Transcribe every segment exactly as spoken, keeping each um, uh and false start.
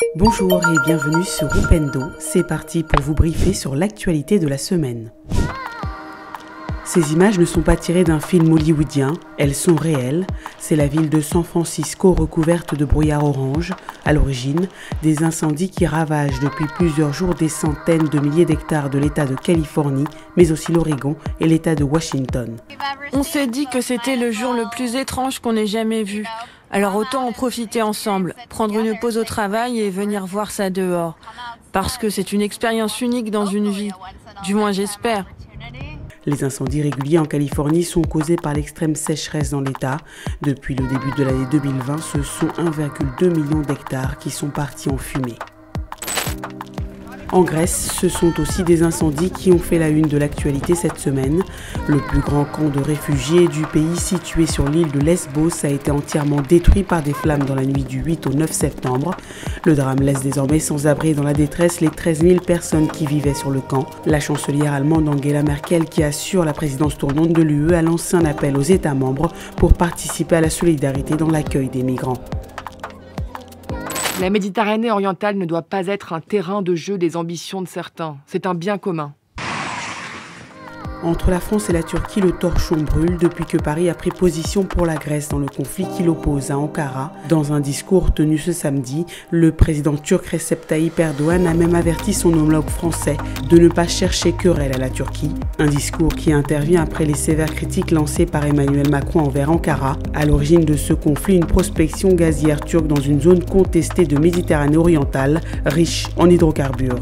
Bonjour et bienvenue sur Upendo, c'est parti pour vous briefer sur l'actualité de la semaine. Ces images ne sont pas tirées d'un film hollywoodien, elles sont réelles. C'est la ville de San Francisco recouverte de brouillard orange. À l'origine, des incendies qui ravagent depuis plusieurs jours des centaines de milliers d'hectares de l'État de Californie, mais aussi l'Oregon et l'État de Washington. On s'est dit que c'était le jour le plus étrange qu'on ait jamais vu. Alors autant en profiter ensemble, prendre une pause au travail et venir voir ça dehors. Parce que c'est une expérience unique dans une vie. Du moins j'espère. Les incendies réguliers en Californie sont causés par l'extrême sécheresse dans l'État. Depuis le début de l'année deux mille vingt, ce sont un virgule deux million d'hectares qui sont partis en fumée. En Grèce, ce sont aussi des incendies qui ont fait la une de l'actualité cette semaine. Le plus grand camp de réfugiés du pays situé sur l'île de Lesbos a été entièrement détruit par des flammes dans la nuit du huit au neuf septembre. Le drame laisse désormais sans abri et dans la détresse les treize mille personnes qui vivaient sur le camp. La chancelière allemande Angela Merkel, qui assure la présidence tournante de l'U E, a lancé un appel aux États membres pour participer à la solidarité dans l'accueil des migrants. La Méditerranée orientale ne doit pas être un terrain de jeu des ambitions de certains. C'est un bien commun. Entre la France et la Turquie, le torchon brûle depuis que Paris a pris position pour la Grèce dans le conflit qui l'oppose à Ankara. Dans un discours tenu ce samedi, le président turc Recep Tayyip Erdogan a même averti son homologue français de ne pas chercher querelle à la Turquie. Un discours qui intervient après les sévères critiques lancées par Emmanuel Macron envers Ankara. À l'origine de ce conflit, une prospection gazière turque dans une zone contestée de Méditerranée orientale, riche en hydrocarbures.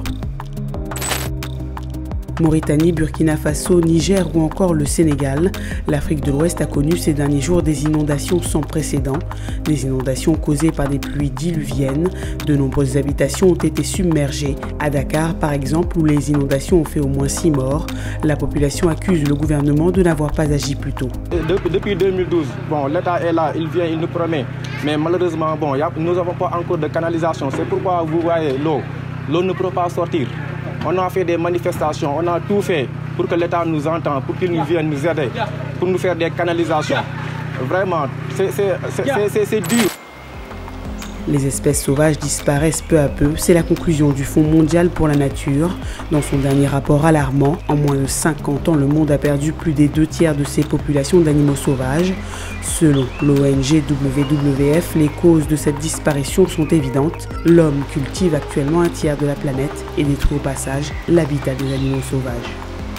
Mauritanie, Burkina Faso, Niger ou encore le Sénégal, l'Afrique de l'Ouest a connu ces derniers jours des inondations sans précédent. Des inondations causées par des pluies diluviennes. De nombreuses habitations ont été submergées. À Dakar, par exemple, où les inondations ont fait au moins six morts, la population accuse le gouvernement de n'avoir pas agi plus tôt. Depuis deux mille douze, bon, l'État est là, il vient, il nous promet. Mais malheureusement, bon, y a, nous n'avons pas encore de canalisation. C'est pourquoi vous voyez l'eau. L'eau ne peut pas sortir. On a fait des manifestations, on a tout fait pour que l'État nous entende, pour qu'il nous vienne nous aider, pour nous faire des canalisations. Vraiment, c'est dur. Les espèces sauvages disparaissent peu à peu, c'est la conclusion du Fonds mondial pour la nature. Dans son dernier rapport alarmant, en moins de cinquante ans, le monde a perdu plus des deux tiers de ses populations d'animaux sauvages. Selon l'O N G W W F, les causes de cette disparition sont évidentes. L'homme cultive actuellement un tiers de la planète et détruit au passage l'habitat des animaux sauvages.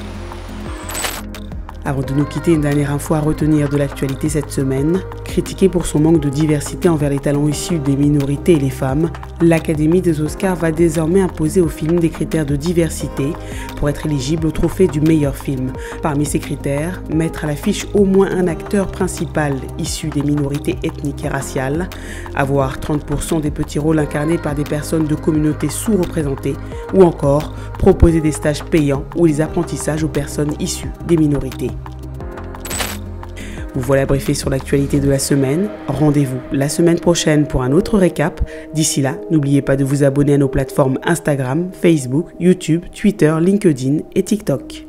Avant de nous quitter, une dernière info à retenir de l'actualité cette semaine. Critiquée pour son manque de diversité envers les talents issus des minorités et les femmes, l'Académie des Oscars va désormais imposer aux films des critères de diversité pour être éligible au trophée du meilleur film. Parmi ces critères, mettre à l'affiche au moins un acteur principal issu des minorités ethniques et raciales, avoir trente pour cent des petits rôles incarnés par des personnes de communautés sous-représentées, ou encore proposer des stages payants ou des apprentissages aux personnes issues des minorités. Vous voilà briefé sur l'actualité de la semaine. Rendez-vous la semaine prochaine pour un autre récap. D'ici là, n'oubliez pas de vous abonner à nos plateformes Instagram, Facebook, YouTube, Twitter, LinkedIn et TikTok.